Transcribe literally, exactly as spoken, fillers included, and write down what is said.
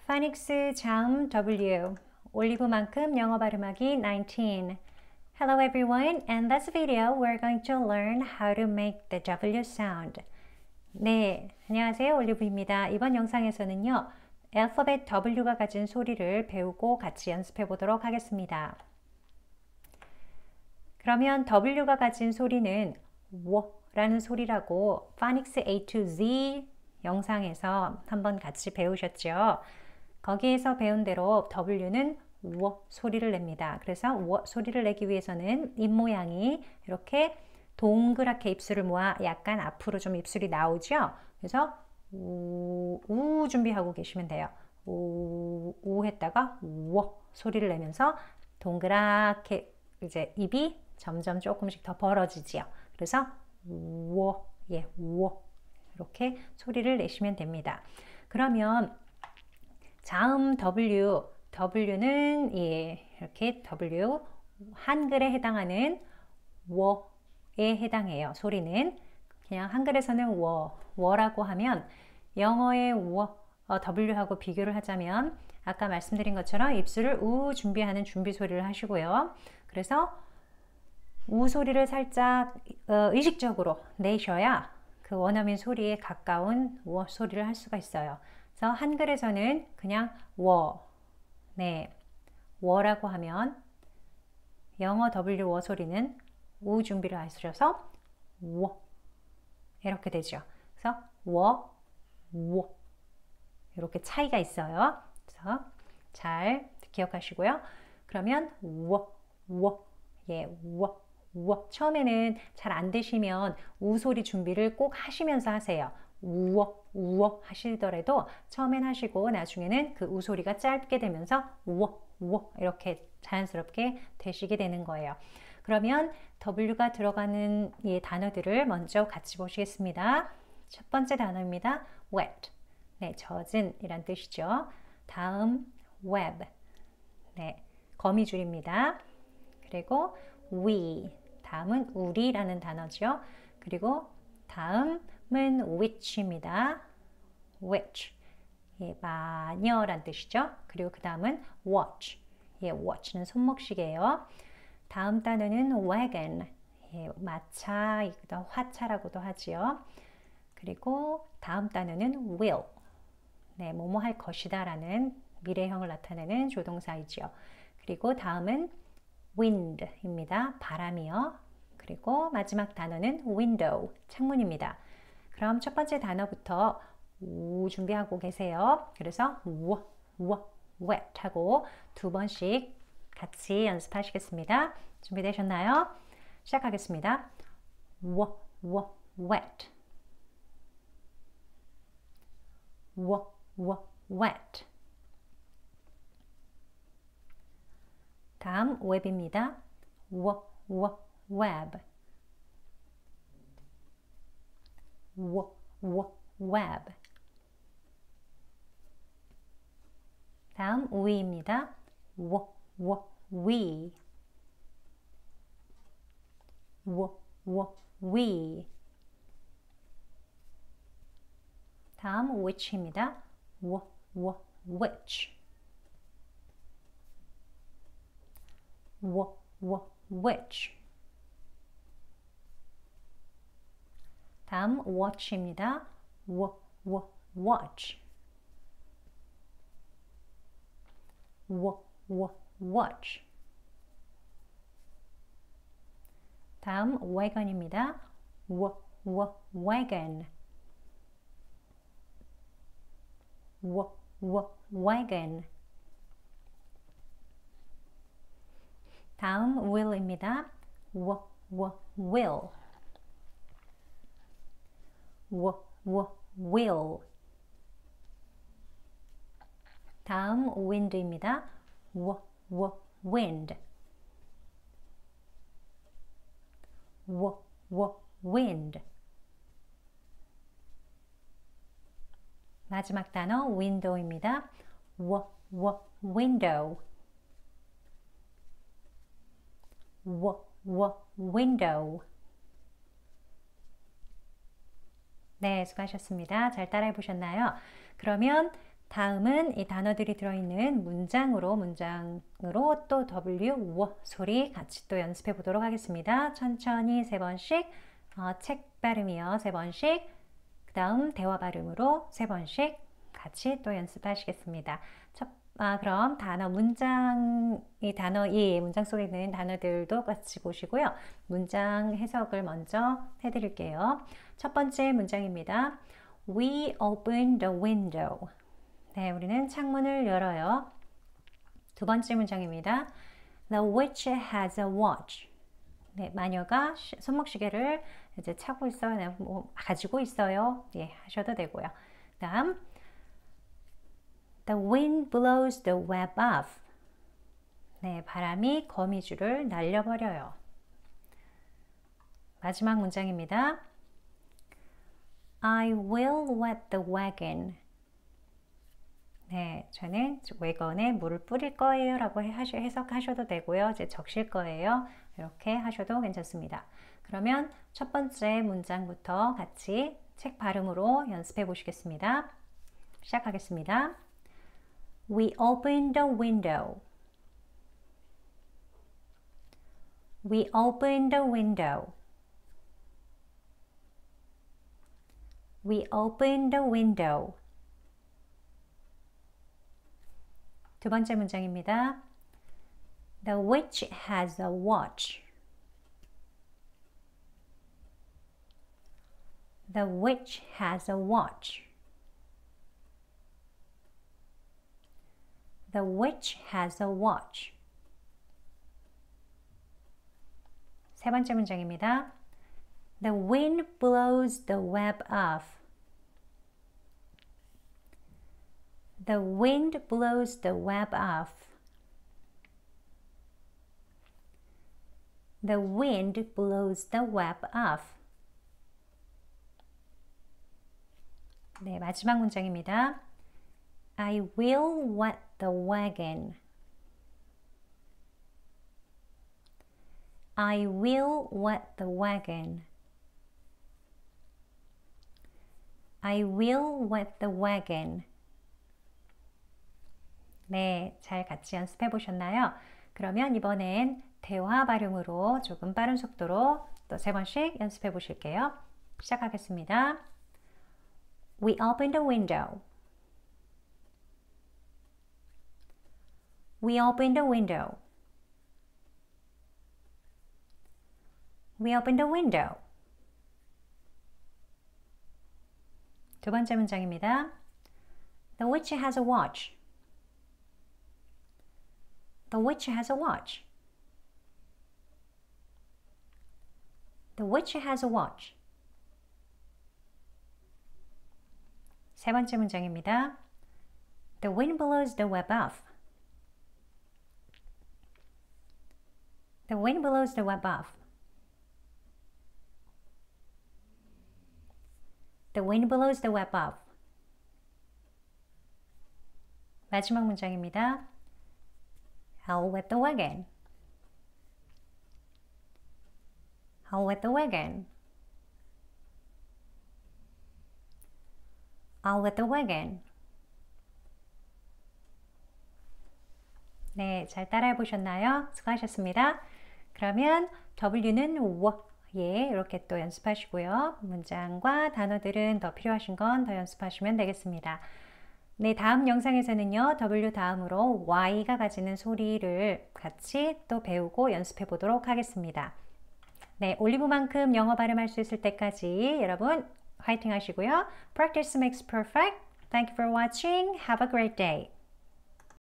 파닉스 자음 W, 올리브만큼 영어 발음하기 nineteen. Hello everyone, and this video we're going to learn how to make the W sound. 네, 안녕하세요. 올리브입니다. 이번 영상에서는요, 알파벳 W가 가진 소리를 배우고 같이 연습해 보도록 하겠습니다. 그러면 W가 가진 소리는 워라는 소리라고 파닉스 A to Z 영상에서 한번 같이 배우셨죠? 거기에서 배운 대로 W는 워 소리를 냅니다. 그래서 워 소리를 내기 위해서는 입모양이 이렇게 동그랗게 입술을 모아 약간 앞으로 좀 입술이 나오죠? 그래서 우, 우 준비하고 계시면 돼요. 우, 우 했다가 워 소리를 내면서 동그랗게 이제 입이 점점 조금씩 더 벌어지지요. 그래서 워, 예, 워 이렇게 소리를 내시면 됩니다. 그러면 자음 W, W는 예, 이렇게 W 한글에 해당하는 워에 해당해요. 소리는 그냥 한글에서는 워, 워라고 하면 영어의 워, 어, W하고 비교를 하자면 아까 말씀드린 것처럼 입술을 우 준비하는 준비 소리를 하시고요. 그래서 우 소리를 살짝 어, 의식적으로 내셔야 그 원어민 소리에 가까운 워 소리를 할 수가 있어요. 그래서 한글에서는 그냥 워, 네, 워라고 하면 영어 W 워 소리는 우 준비를 하셔서 워 이렇게 되죠. 그래서 워, 워 이렇게 차이가 있어요. 그래서 잘 기억하시고요. 그러면 워, 워, 예, 워, 워. 처음에는 잘 안 되시면 우 소리 준비를 꼭 하시면서 하세요. 우어, 우어 하시더라도 처음엔 하시고 나중에는 그 우 소리가 짧게 되면서 우어, 우어 이렇게 자연스럽게 되시게 되는 거예요. 그러면 W가 들어가는 이 단어들을 먼저 같이 보시겠습니다. 첫 번째 단어입니다. wet. 네, 젖은 이란 뜻이죠. 다음 web. 네, 거미줄입니다. 그리고 we. 다음은 우리라는 단어죠. 그리고 다음은 witch입니다. witch. 예, 마녀란 뜻이죠. 그리고 그 다음은 watch. 예, watch는 손목시계예요. 다음 단어는 wagon. 예, 마차, 화차라고도 하지요. 그리고 다음 단어는 will. 네, 뭐뭐 할 것이다 라는 미래형을 나타내는 조동사이지요. 그리고 다음은 wind입니다. 바람이요. 그리고 마지막 단어는 window, 창문입니다. 그럼 첫 번째 단어부터 우 준비하고 계세요. 그래서 워, 워, wet 하고 두 번씩 같이 연습하시겠습니다. 준비되셨나요? 시작하겠습니다. 워, 워, wet. 워, 워, wet. 다음 웹입니다. 워, 워, web. 워, 워, web. 다음 we입니다. 워, 워, we. 워, 워, we. 다음 witch입니다. 워, 워, witch. 워, 워, witch. 다음 watch입니다. 워, 워, watch. 워, 워, watch. 다음 wagon입니다. 워, 워, wagon. 워, 워, wagon. 다음 will입니다. 워, 워, will. 워, 워, will. 다음 wind입니다. 워, 워, wind. 워, 워, wind. 마지막 단어 window입니다. 워, 워, window. 워, 워, window. 네, 수고하셨습니다. 잘 따라해 보셨나요? 그러면 다음은 이 단어들이 들어있는 문장으로 문장으로 또 W, 워 소리 같이 또 연습해 보도록 하겠습니다. 천천히 세 번씩 어, 책 발음이요 세 번씩 그 다음 대화 발음으로 세 번씩 같이 또 연습하시겠습니다. 첫, 아, 그럼 단어 문장 이 단어 이 문장 속에 있는 단어들도 같이 보시고요. 문장 해석을 먼저 해드릴게요. 첫 번째 문장입니다. We open the window. 네, 우리는 창문을 열어요. 두 번째 문장입니다. The witch has a watch. 네, 마녀가 손목시계를 이제 차고 있어요. 네, 뭐 가지고 있어요. 예, 하셔도 되고요. 다음, The wind blows the web off. 네, 바람이 거미줄을 날려버려요. 마지막 문장입니다. I will wet the wagon. 네, 저는 외건에 물을 뿌릴 거예요 라고 해석하셔도 되고요. 이제 적실 거예요. 이렇게 하셔도 괜찮습니다. 그러면 첫 번째 문장부터 같이 책 발음으로 연습해 보시겠습니다. 시작하겠습니다. We open the window. We open the window. We open the window. 두 번째 문장입니다. The witch has a watch. The witch has a watch. The witch has a watch. 세 번째 문장입니다. The wind blows the web off. The wind blows the web off. The wind blows the web off. 네, 마지막 문장입니다. I will wet the wagon. I will wet the wagon. I will wet the wagon. 네, 잘 같이 연습해 보셨나요? 그러면 이번엔 대화 발음으로 조금 빠른 속도로 또 세 번씩 연습해 보실게요. 시작하겠습니다. We open the window. We open the window. We open the window. 두 번째 문장입니다. The witch has a watch. The witch has a watch. The witch has a watch. 세 번째 문장입니다. The wind blows the web off. The wind blows the web off. The wind blows the web off. 마지막 문장입니다. I'll wet the wagon. I'll wet the wagon. I'll wet the wagon. 네, 잘 따라해 보셨나요? 수고하셨습니다. 그러면 W는 워, 예, 이렇게 또 연습하시고요. 문장과 단어들은 더 필요하신 건 더 연습하시면 되겠습니다. 네, 다음 영상에서는요, W 다음으로 Y가 가지는 소리를 같이 또 배우고 연습해 보도록 하겠습니다. 네, 올리브만큼 영어 발음할 수 있을 때까지 여러분 화이팅 하시고요. Practice makes perfect. Thank you for watching. Have a great day.